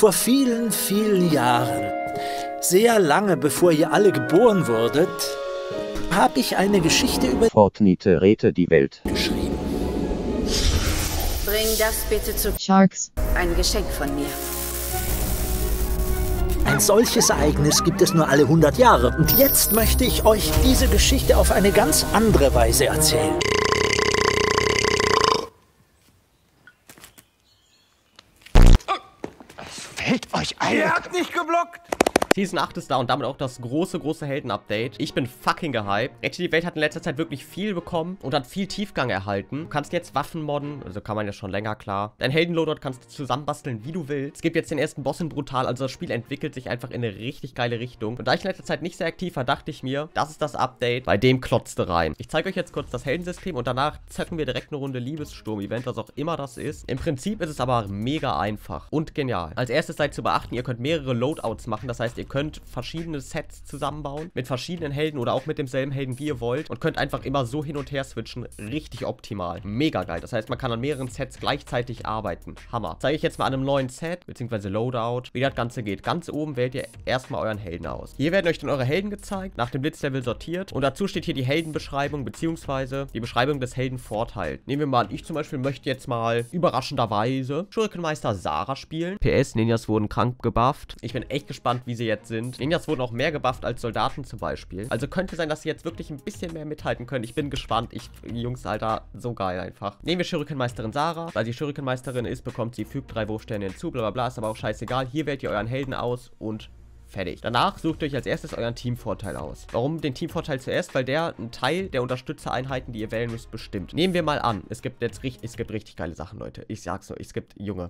Vor vielen, vielen Jahren, sehr lange bevor ihr alle geboren wurdet, habe ich eine Geschichte über Fortnite rette die Welt geschrieben. Bring das bitte zu Sharks. ein Geschenk von mir. Ein solches Ereignis gibt es nur alle 100 Jahre. Und jetzt möchte ich euch diese Geschichte auf eine ganz andere Weise erzählen. Fällt euch ein! Ihr habt nicht geblockt! Season 8 ist da und damit auch das große Helden-Update. Ich bin fucking gehypt. Rette die Welt hat in letzter Zeit wirklich viel bekommen und hat viel Tiefgang erhalten. Du kannst jetzt Waffen modden, also kann man ja schon länger, klar. Dein Heldenloadout kannst du zusammenbasteln, wie du willst. Es gibt jetzt den ersten Boss in Brutal, also das Spiel entwickelt sich einfach in eine richtig geile Richtung. Und da ich in letzter Zeit nicht sehr aktiv war, dachte ich mir, das ist das Update, bei dem klotzte rein. Ich zeige euch jetzt kurz das Heldensystem und danach zocken wir direkt eine Runde Liebessturm-Event, was auch immer das ist. Im Prinzip ist es aber mega einfach und genial. Als erstes seid zu beachten, ihr könnt mehrere Loadouts machen, das heißt, ihr könnt verschiedene Sets zusammenbauen, mit verschiedenen Helden oder auch mit demselben Helden, wie ihr wollt und könnt einfach immer so hin und her switchen, richtig optimal. Mega geil, das heißt, man kann an mehreren Sets gleichzeitig arbeiten. Hammer. Zeige ich jetzt mal an einem neuen Set, beziehungsweise Loadout, wie das Ganze geht. Ganz oben wählt ihr erstmal euren Helden aus. Hier werden euch dann eure Helden gezeigt, nach dem Blitzlevel sortiert und dazu steht hier die Heldenbeschreibung, beziehungsweise die Beschreibung des Heldenvorteils. Nehmen wir mal an, ich zum Beispiel möchte jetzt mal überraschenderweise Schurkenmeister Sarah spielen. PS, Ninjas wurden krank gebufft. Ich bin echt gespannt, wie sie jetzt sind. Ninjas wurden auch mehr gebufft als Soldaten zum Beispiel. Also könnte sein, dass sie jetzt wirklich ein bisschen mehr mithalten können. Ich bin gespannt. Jungs, Alter, so geil einfach. Nehmen wir Schurkenmeisterin Sarah. Weil sie Schurkenmeisterin ist, bekommt sie fügt 3 Wurfsterne hinzu, bla bla bla. Ist aber auch scheißegal. Hier wählt ihr euren Helden aus und fertig. Danach sucht ihr euch als erstes euren Teamvorteil aus. Warum den Teamvorteil zuerst? Weil der einen Teil der Unterstützereinheiten, die ihr wählen müsst, bestimmt. Nehmen wir mal an, es gibt richtig geile Sachen, Leute. Ich sag's nur, es gibt, Junge.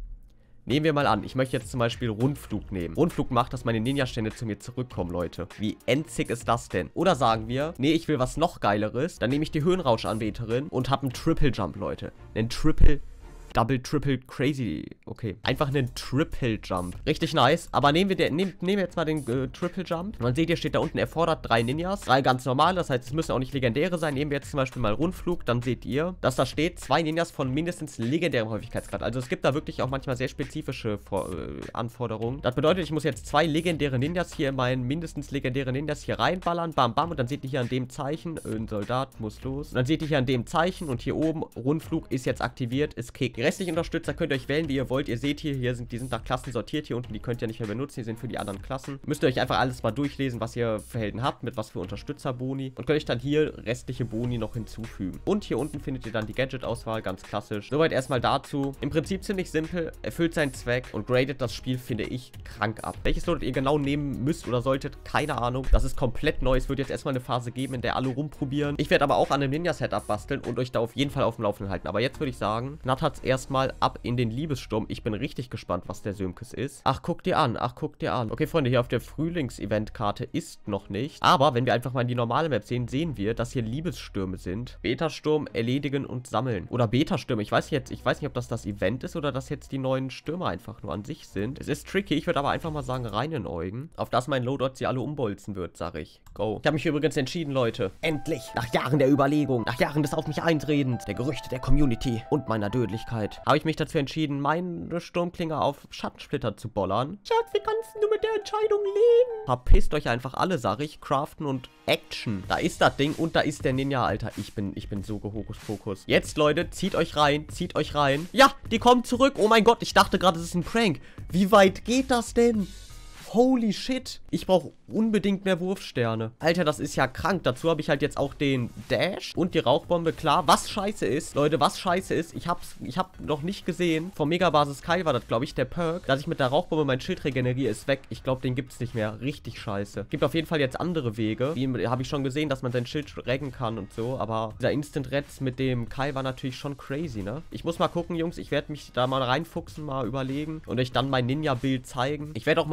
Nehmen wir mal an, ich möchte jetzt zum Beispiel Rundflug nehmen. Rundflug macht, dass meine Ninja-Stände zu mir zurückkommen, Leute. Wie endzig ist das denn? Oder sagen wir, nee, ich will was noch Geileres. Dann nehme ich die Höhenrauschanbeterin und habe einen Triple Jump, Leute. Einen Double, Triple, Crazy. Okay. Einfach einen Triple Jump. Richtig nice. Aber nehmen wir jetzt mal den Triple Jump. Und dann seht ihr, steht da unten, erfordert 3 Ninjas. 3 ganz normale. Das heißt, es müssen auch nicht legendäre sein. Nehmen wir jetzt zum Beispiel mal Rundflug. Dann seht ihr, dass da steht, 2 Ninjas von mindestens legendärem Häufigkeitsgrad. Also es gibt da wirklich auch manchmal sehr spezifische Anforderungen. Das bedeutet, ich muss jetzt 2 legendäre Ninjas hier in meinen mindestens legendären Ninjas hier reinballern. Bam, bam. Und dann seht ihr hier an dem Zeichen, ein Soldat muss los. Und dann seht ihr hier an dem Zeichen und hier oben, Rundflug ist jetzt aktiviert, ist Kick. Die restlichen Unterstützer könnt ihr euch wählen, wie ihr wollt. Ihr seht hier die sind nach Klassen sortiert. Hier unten, die könnt ihr nicht mehr benutzen. Die sind für die anderen Klassen. Müsst ihr euch einfach alles mal durchlesen, was ihr für Helden habt, mit was für Unterstützerboni. Und könnt euch dann hier restliche Boni noch hinzufügen. Und hier unten findet ihr dann die Gadget-Auswahl, ganz klassisch. Soweit erstmal dazu. Im Prinzip ziemlich simpel, erfüllt seinen Zweck und gradet das Spiel, finde ich, krank ab. Welches Loadout ihr genau nehmen müsst oder solltet, keine Ahnung. Das ist komplett neu. Es wird jetzt erstmal eine Phase geben, in der alle rumprobieren. Ich werde aber auch an einem Ninja-Setup basteln und euch da auf jeden Fall auf dem Laufenden halten. Aber jetzt würde ich sagen, Nathat's erstmal ab in den Liebessturm. Ich bin richtig gespannt, was der Sönkes ist. Ach, guck dir an. Ach, guck dir an. Okay, Freunde, hier auf der Frühlings-Event-Karte ist noch nicht. Aber wenn wir einfach mal in die normale Map sehen, sehen wir, dass hier Liebesstürme sind. Betasturm, erledigen und sammeln. Oder Betastürme. Ich weiß nicht, ob das Event ist oder das jetzt die neuen Stürme einfach nur an sich sind. Es ist tricky. Ich würde aber einfach mal sagen, reinenäugen. Auf das mein Loadout sie alle umbolzen wird, sag ich. Go. Ich habe mich übrigens entschieden, Leute. Endlich. Nach Jahren der Überlegung, nach Jahren des auf mich Eintretens, der Gerüchte der Community und meiner Dödlichkeit, habe ich mich dazu entschieden, meine Sturmklinge auf Schattensplitter zu bollern. Schatz, wie kannst du mit der Entscheidung leben? Verpisst euch einfach alle, sag ich. Craften und Action. Da ist das Ding und da ist der Ninja, Alter. Ich bin so Hokuspokus. Jetzt, Leute, zieht euch rein. Zieht euch rein. Ja, die kommen zurück. Oh mein Gott, ich dachte gerade, es ist ein Prank. Wie weit geht das denn? Holy shit. Ich brauche unbedingt mehr Wurfsterne. Alter, das ist ja krank. Dazu habe ich halt jetzt auch den Dash und die Rauchbombe. Klar, was scheiße ist, Leute, was scheiße ist, ich hab noch nicht gesehen, vom Megabasis Kai war das, glaube ich, der Perk, dass ich mit der Rauchbombe mein Schild regeneriere, ist weg. Ich glaube, den gibt es nicht mehr. Richtig scheiße. Gibt auf jeden Fall jetzt andere Wege. Wie habe ich schon gesehen, dass man sein Schild reggen kann und so, aber dieser Instant-Reds mit dem Kai war natürlich schon crazy, ne? Ich muss mal gucken, Jungs, ich werde mich da mal reinfuchsen, mal überlegen und euch dann mein Ninja-Bild zeigen. Ich werde auch mal an andere Klassen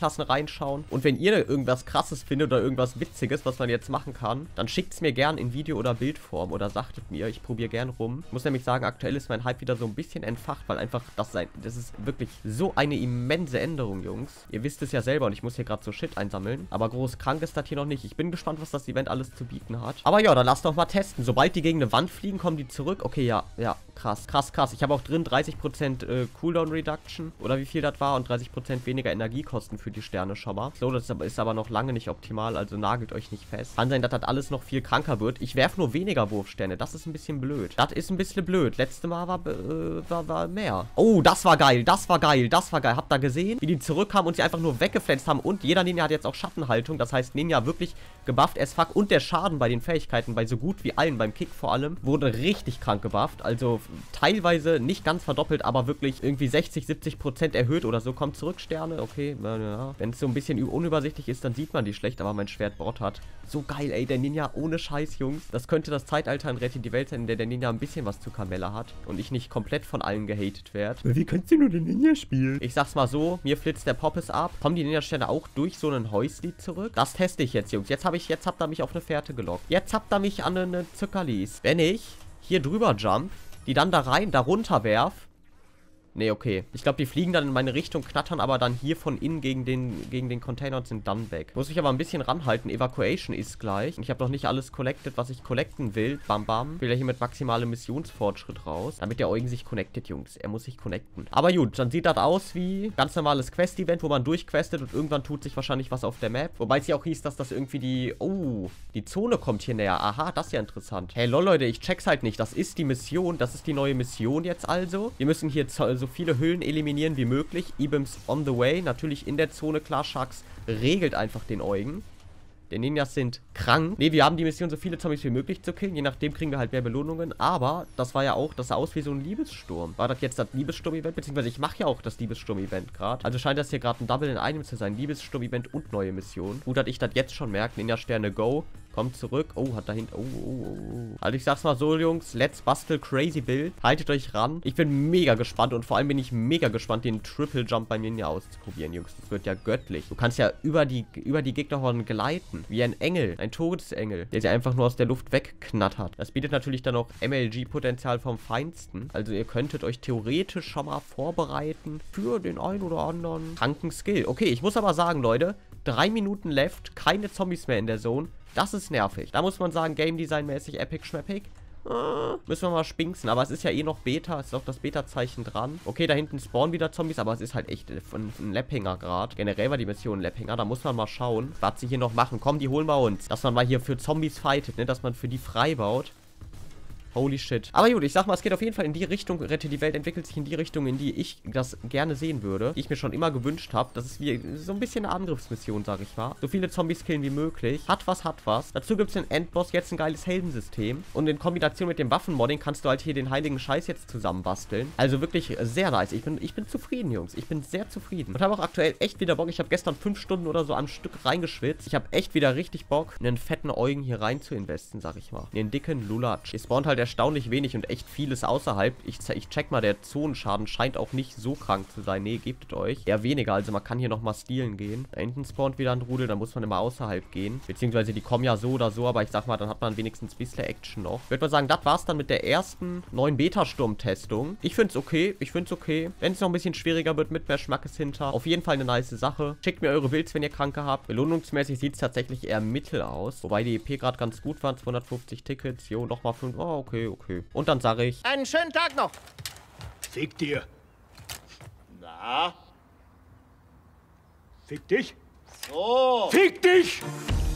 Betaklassen reinschauen. Und wenn ihr irgendwas Krasses findet oder irgendwas Witziges, was man jetzt machen kann, dann schickt es mir gern in Video- oder Bildform oder sagtet mir, ich probiere gern rum. Ich muss nämlich sagen, aktuell ist mein Hype wieder so ein bisschen entfacht, weil einfach das ist wirklich so eine immense Änderung, Jungs. Ihr wisst es ja selber und ich muss hier gerade so Shit einsammeln. Aber groß krank ist das hier noch nicht. Ich bin gespannt, was das Event alles zu bieten hat. Aber ja, dann lasst doch mal testen. Sobald die gegen eine Wand fliegen, kommen die zurück. Okay, ja, krass. Ich habe auch drin 30% Cooldown Reduction oder wie viel das war und 30% weniger Energiekosten für die Sterne schon mal. So, das ist aber noch lange nicht optimal, also nagelt euch nicht fest. Kann sein, dass das alles noch viel kranker wird. Ich werfe nur weniger Wurfsterne. Das ist ein bisschen blöd. Das ist ein bisschen blöd. Letztes Mal war mehr. Oh, das war geil. Habt ihr gesehen? Wie die zurückkamen und sie einfach nur weggeflenzt haben. Und jeder Ninja hat jetzt auch Schattenhaltung. Das heißt, Ninja wirklich gebufft as fuck. Und der Schaden bei den Fähigkeiten, bei so gut wie allen, beim Kick vor allem, wurde richtig krank gebufft. Also teilweise nicht ganz verdoppelt, aber wirklich irgendwie 60-70% erhöht oder so. Kommt zurück, Sterne. Okay, ja. Wenn es so ein bisschen unübersichtlich ist, dann sieht man die schlecht, aber mein Schwert Bord hat. So geil, ey, der Ninja ohne Scheiß, Jungs. Das könnte das Zeitalter in Rettet die Welt sein, in der Ninja ein bisschen was zu Kamelle hat und ich nicht komplett von allen gehatet werde. Wie kannst du nur den Ninja spielen? Ich sag's mal so, mir flitzt der Poppes ab. Kommen die Ninja-Sterne auch durch so einen Häusli zurück? Das teste ich jetzt, Jungs. Jetzt habt ihr mich auf eine Fährte gelockt. Jetzt habt ihr mich an eine Zuckerlis. Wenn ich hier drüber jump, die dann da runter werf. Nee, okay. Ich glaube, die fliegen dann in meine Richtung, knattern aber dann hier von innen gegen den Container und sind dann weg. Muss ich aber ein bisschen ranhalten. Evacuation ist gleich. Und ich habe noch nicht alles collected, was ich collecten will. Bam, bam. Ich will ja hier mit maximalem Missionsfortschritt raus. Damit der Eugen sich connectet, Jungs. Er muss sich connecten. Aber gut, dann sieht das aus wie ganz normales Quest-Event, wo man durchquestet und irgendwann tut sich wahrscheinlich was auf der Map. Wobei es ja auch hieß, dass das irgendwie die Zone kommt hier näher. Aha, das ist ja interessant. Hey, lol, Leute, ich check's halt nicht. Das ist die Mission. Das ist die neue Mission jetzt also. Wir müssen hier so viele Hüllen eliminieren wie möglich. Ibims on the way. Natürlich in der Zone. Klar, Sharks regelt einfach den Eugen. Die Ninjas sind krank. Ne, wir haben die Mission, so viele Zombies wie möglich zu killen. Je nachdem kriegen wir halt mehr Belohnungen. Aber das war ja auch, das sah aus wie so ein Liebessturm. War das jetzt das Liebessturm-Event? Beziehungsweise ich mache ja auch das Liebessturm-Event gerade. Also scheint das hier gerade ein Double in einem zu sein. Liebessturm-Event und neue Mission. Gut, dass ich das jetzt schon merke. Ninja-Sterne go. Kommt zurück. Oh, hat dahinter. Oh. Also ich sag's mal so, Jungs. Let's bastel crazy Build. Haltet euch ran. Ich bin mega gespannt. Und vor allem bin ich mega gespannt, den Triple Jump bei Ninja auszuprobieren, Jungs. Das wird ja göttlich. Du kannst ja über die Gegnerhorden gleiten. Wie ein Engel. Ein Todesengel. Der sie einfach nur aus der Luft wegknattert. Das bietet natürlich dann auch MLG-Potenzial vom Feinsten. Also ihr könntet euch theoretisch schon mal vorbereiten für den ein oder anderen kranken Skill. Okay, ich muss aber sagen, Leute. 3 Minuten left. Keine Zombies mehr in der Zone. Das ist nervig. Da muss man sagen, Game Design mäßig epic schmeppig. Müssen wir mal spinksen. Aber es ist ja eh noch Beta. Es ist auch das Beta-Zeichen dran. Okay, da hinten spawnen wieder Zombies. Aber es ist halt echt ein Lapphänger gerade. Generell war die Mission ein Lapphänger. Da muss man mal schauen, was sie hier noch machen. Komm, die holen wir uns. Dass man mal hier für Zombies fightet, ne? Dass man für die frei baut. Holy shit. Aber gut, ich sag mal, es geht auf jeden Fall in die Richtung, Rette die Welt entwickelt sich in die Richtung, in die ich das gerne sehen würde, die ich mir schon immer gewünscht habe. Das ist wie so ein bisschen eine Angriffsmission, sag ich mal. So viele Zombies killen wie möglich. Hat was. Dazu gibt es den Endboss, jetzt ein geiles Heldensystem. Und in Kombination mit dem Waffenmodding kannst du halt hier den heiligen Scheiß jetzt zusammenbasteln. Also wirklich sehr nice. Ich bin zufrieden, Jungs. Ich bin sehr zufrieden. Und habe auch aktuell echt wieder Bock. Ich habe gestern 5 Stunden oder so am Stück reingeschwitzt. Ich habe echt wieder richtig Bock, einen fetten Eugen hier rein zu investen, sag ich mal. Den dicken Lulatsch. Ihr spawnt halt erstaunlich wenig und echt vieles außerhalb. Ich check mal, der Zonenschaden scheint auch nicht so krank zu sein. Nee, gebt es euch. Eher weniger, also man kann hier nochmal stealen gehen. Da hinten spawnt wieder ein Rudel, da muss man immer außerhalb gehen. Beziehungsweise die kommen ja so oder so, aber ich sag mal, dann hat man wenigstens ein bisschen Action noch. Ich würde mal sagen, das war's dann mit der ersten neuen Beta-Sturm-Testung. Ich find's okay. Wenn es noch ein bisschen schwieriger wird, mit mehr Schmackes hinter. Auf jeden Fall eine nice Sache. Schickt mir eure Builds, wenn ihr Kranke habt. Belohnungsmäßig sieht es tatsächlich eher mittel aus. Wobei die EP gerade ganz gut waren. 250 Tickets. Jo, nochmal 5. Oh, okay. Und dann sage ich... Einen schönen Tag noch. Fick dir. Na? Fick dich? So. Fick dich!